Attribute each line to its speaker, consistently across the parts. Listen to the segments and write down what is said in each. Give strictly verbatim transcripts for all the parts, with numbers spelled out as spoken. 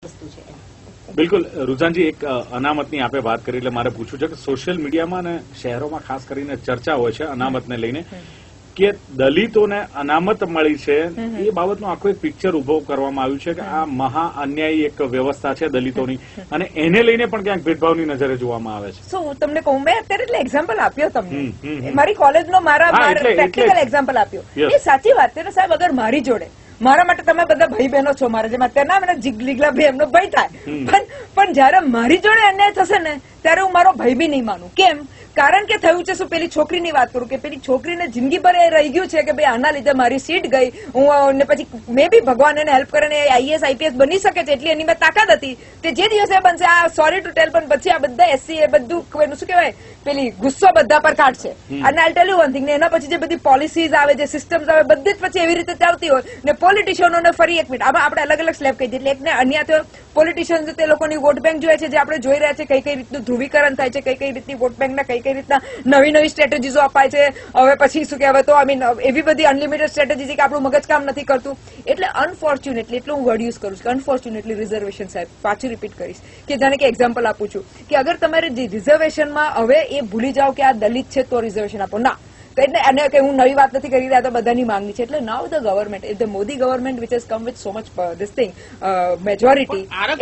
Speaker 1: વસ્તુ છે.
Speaker 2: બિલકુલ રુઝાનજી, એક અનામતની આપે વાત કરી એટલે મારે પૂછવું છે કે સોશિયલ મીડિયામાં અને શહેરોમાં ખાસ કરીને ચર્ચા હોય છે અનામતને લઈને કે દલિતોને અનામત મળી છે. એ બાબતનું આખું એક પિક્ચર ઉભો કરવામાં આવ્યું છે કે આ મહા અન્યાયી એક વ્યવસ્થા છે દલિતોની અને એને લઈને પણ ક્યાંક ભેદભાવની નજરે જોવામાં આવે છે.
Speaker 3: શું હું તમને કહું, મેં અત્યારે એટલે એક્ઝામ્પલ આપ્યો તમને, મારી કોલેજનો મારા પ્રેક્ટિકલ એક્ઝામ્પલ આપ્યો. એ સાચી વાત છે ને સાહેબ. અગર મારી જોડે, મારા માટે તમે બધા ભાઈ બહેનો છો, મારા જેમ અત્યારે ના મને જીગલીગલા ભાઈ એમનો ભાઈ થાય, પણ પણ જયારે મારી જોડે અન્યાય થશે ને ત્યારે હું મારો ભાઈ બી નહીં માનું. કેમ? કારણ કે થયું છે શું, પેલી છોકરીની વાત કરું કે પેલી છોકરીને જિંદગી પર એ રહી ગયું છે કે ભાઈ આના લીધે મારી સીટ ગઈ, હું પછી મે બી ભગવાન એને હેલ્પ કરે ને આઈએસ આઈપીએસ બની શકે છે એટલી એની મેં તાકાત હતી, તે જે દિવસે બનશે આ સોરી ટુ ટેલ, પણ પછી આ બધા એસસી એ બધું શું કહેવાય પેલી ગુસ્સો બધા પર કાઢશે. અને I tell you one thing, ને એના પછી જે બધી પોલિસીઝ આવે, જે સિસ્ટમ્સ આવે, બધી જ પછી એવી રીતે ચાલતી હોય ને પોલિટિશિયનોને ફરી એક મિનિટ આમાં આપણે અલગ અલગ સ્લેબ કહી દઈએ. એટલે એકને અન્ય તો પોલિટિશિયન્સ તે લોકોની વોટ બેંક જોઈએ છે, જે આપણે જોઈ રહ્યા છે કઈ કઈ રીતનું ધ્રુવીકરણ થાય છે, કઈ કઈ રીતની વોટ બેંકના કઈ કઈ રીતના નવી નવી સ્ટ્રેટેજીઝો અપાય છે. હવે પછી શું કહેવાય તો આઈ મીન એવી બધી અનલિમિટેડ સ્ટ્રેટેજી કે આપણું મગજ કામ નથી કરતું. એટલે અનફોર્ચ્યુનેટલી, એટલે હું વર્ડ યુઝ કરું છું કે અનફોર્ચ્યુનેટલી રિઝર્વેશન સાહેબ, પાછું રિપીટ કરીશ કે જાણે કે એક્ઝામ્પલ આપું છું કે અગર તમારે રિઝર્વેશનમાં હવે એ ભૂલી જાઓ કે આ દલિત છે તો રિઝર્વેશન આપો, ના. એટલે અને કે હું નવી વાત નથી કરી રહ્યા, તો બધાની માંગણી છે. એટલે now the government, if the Modi government which has come with so much this thing majority,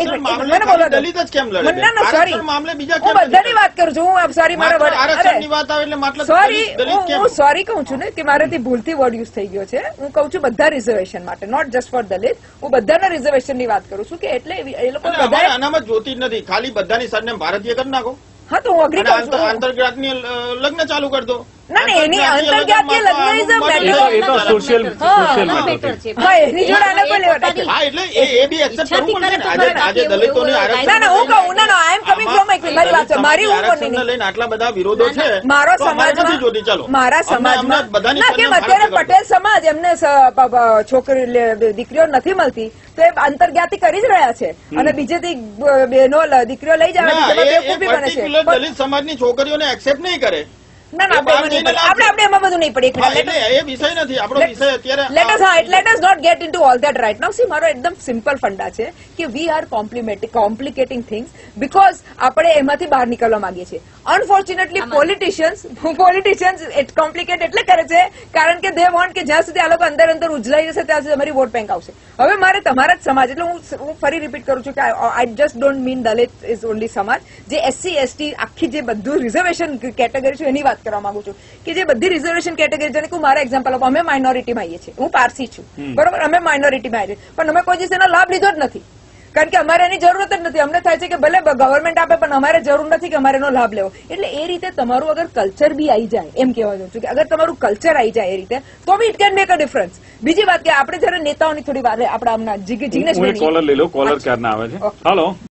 Speaker 3: હું બધાની વાત કરું છું. હું સોરી મારા સોરી હું સોરી કહું છું ને કે મારાથી ભૂલથી વર્ડ યુઝ થઈ ગયો છે. હું કહું છું બધા રિઝર્વેશન માટે, નોટ જસ્ટ ફોર દલિત. હું બધાના રિઝર્વેશન ની વાત કરું છું કે એટલે એ લોકો બધા
Speaker 4: અનામત જોતી જ નથી, ખાલી બધાની સરનેમ ભારતીય કરી નાખો.
Speaker 3: હા તો હું અગ્રી કરું છું.
Speaker 4: આંતરજ્ઞાતની લગ્ન ચાલુ કરી દો.
Speaker 3: ના ના, એની આંતરજ્ઞાતીય લગ્ન is a matter.
Speaker 2: Social matter છે.
Speaker 3: હા, એની જોડે આને કોઈ લેવા નથી.
Speaker 4: હા, એટલે એ બી એક્સેપ્ટ કરવું પડે ને. આજે આજે દલિતોની આરક્ષણ,
Speaker 3: ના ના હું કહું, ના ના આઈ એમ કમિંગ ફ્રોમ એક મારી વાત છે, મારી હું
Speaker 4: આરક્ષણને લઈને આટલા બધા વિરોધો છે.
Speaker 3: મારો સમાજમાં
Speaker 4: જોતી ચાલો
Speaker 3: મારા સમાજમાં ના કેમ અત્યારે પટેલ સમાજ એમને છોકરી દીકરીઓ નથી મળતી તો એ આંતરજ્ઞાતિ કરી જ રહ્યા છે અને બીજેથી બહેનો દીકરીઓ લઈ જાય છે.
Speaker 4: દલિત સમાજની છોકરીઓને એક્સેપ્ટ નહીં કરે.
Speaker 3: ના ના આપણે આપણે એમાં બધું નહીં પડી.
Speaker 4: એ વિષય નથી આપણો વિષય અત્યારે.
Speaker 3: લેટ અસ હા let us not get into all that right now. See, મારો એકદમ સિમ્પલ ફંડા છે કે we are complementing complicating things because આપણે એમાંથી બહાર નીકળવા માંગીએ છીએ. Unfortunately politicians politicians it complicate એટલે કરે છે કારણ કે દે વોન્ટ કે જ્યાં સુધી આ લોકો અંદર અંદર ઉજલાઈ જશે ત્યાં સુધી અમારી વોટ બેંક આવશે. હવે મારે તમારા જ સમાજ, એટલે હું હું ફરી રિપીટ કરું છું કે I just don't mean Dalit is only સમાજ, જે એસસી એસટી આખી જે બધું રિઝર્વેશન કેટેગરી છે એની વાત કરવા માંગુ છું કે જે બધી રિઝર્વેશન કેટેગરી, જેને હું મારા એક્ઝામ્પલ આપું, અમે માઇનોરિટીમાં આવીએ છીએ. હું પારસી છું, બરોબર, અમે માઇનોરિટીમાં આવીએ છીએ, પણ અમે કોઈ દિવસ એનો લાભ લીધો જ નથી કારણ કે અમારે એની જરૂરત જ નથી. અમને થાય છે કે ભલે ગવર્મેન્ટ આપે પણ અમારે જરૂર નથી કે અમારે એનો લાભ લેવો. એટલે એ રીતે તમારું અગર કલ્ચર બી આવી જાય, એમ કહેવા જાઉં છું કે અગર તમારું કલ્ચર આવી જાય એ રીતે તો be it can make a difference. બીજી વાત કે આપણે જયારે નેતાઓની થોડી વાર આપણે આમના જિગ્નેશ
Speaker 2: કોલર લઈ લો. કોલર ક્યારના આવે છે? હાલો.